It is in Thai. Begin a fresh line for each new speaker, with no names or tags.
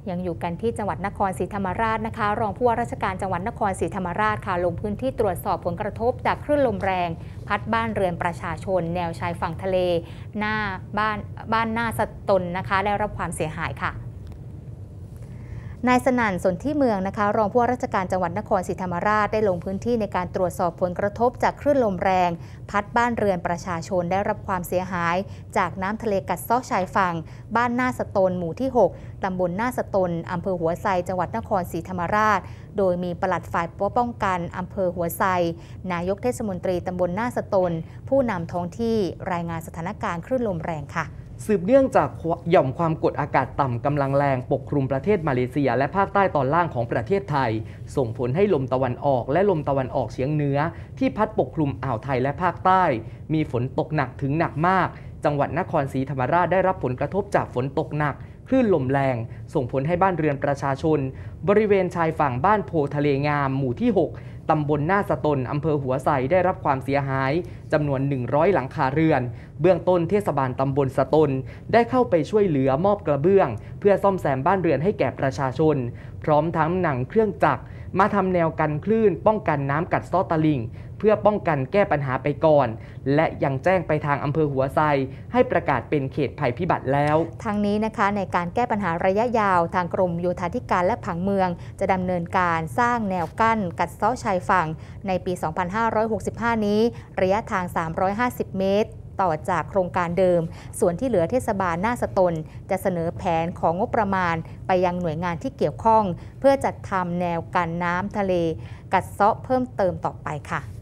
ยังอยู่กันที่จังหวัดนครศรีธรรมราชนะคะรองผู้ว่าราชการจังหวัดนครศรีธรรมราชค่ะลงพื้นที่ตรวจสอบผลกระทบจากคลื่นลมแรงพัดบ้านเรือนประชาชนแนวชายฝั่งทะเลหน้าบ้านหน้าสตนนะคะได้รับความเสียหายค่ะนายสนั่นสนธิเมืองนะคะรองผู้ว่าราชการจังหวัดนครศรีธรรมราชได้ลงพื้นที่ในการตรวจสอบผลกระทบจากคลื่นลมแรงพัดบ้านเรือนประชาชนได้รับความเสียหายจากน้ำทะเลกัดเซาะชายฝั่งบ้านหน้าสตนหมู่ที่ 6 ตำบลหน้าสตนอำเภอหัวไซจังหวัดนครศรีธรรมราชโดยมีปลัดฝ่ายป้องกันอำเภอหัวไซนายกเทศมนตรีตำบลหน้าสตนผู้นำท้องที่รายงานสถานการณ์คลื่นลมแรงค่ะ
สืบเนื่องจากหย่อมความกดอากาศต่ำกำลังแรงปกคลุมประเทศมาเลเซียและภาคใต้ตอนล่างของประเทศไทยส่งผลให้ลมตะวันออกและลมตะวันออกเฉียงเหนือที่พัดปกคลุมอ่าวไทยและภาคใต้มีฝนตกหนักถึงหนักมากจังหวัดนครศรีธรรมราชได้รับผลกระทบจากฝนตกหนักคลื่นลมแรงส่งผลให้บ้านเรือนประชาชนบริเวณชายฝั่งบ้านโพทะเลงามหมู่ที่ 6 ตำบลหน้าสตนอำเภอหัวไซได้รับความเสียหายจำนวน100หลังคาเรือนเบื้องต้นเทศบาลตำบลสตนได้เข้าไปช่วยเหลือมอบกระเบื้องเพื่อซ่อมแซมบ้านเรือนให้แก่ประชาชนพร้อมทั้งนำเครื่องจักรมาทำแนวกันคลื่นป้องกันน้ำกัดเซาะตลิ่งเพื่อป้องกันแก้ปัญหาไปก่อนและยังแจ้งไปทางอำเภอหัวไซให้ประกาศเป็นเขตภัยพิบัติแล้ว
ทางนี้นะคะในการแก้ปัญหาระยะยาวทางกรมโยธาธิการและผังเมืองจะดำเนินการสร้างแนวกั้นกัดเซาะชายฝั่งในปี 2565 นี้ระยะทาง 350 เมตรต่อจากโครงการเดิมส่วนที่เหลือเทศบาลหน้าสตนจะเสนอแผนของงบประมาณไปยังหน่วยงานที่เกี่ยวข้องเพื่อจัดทำแนวกันน้ำทะเลกัดเซาะเพิ่มเติมต่อไปค่ะ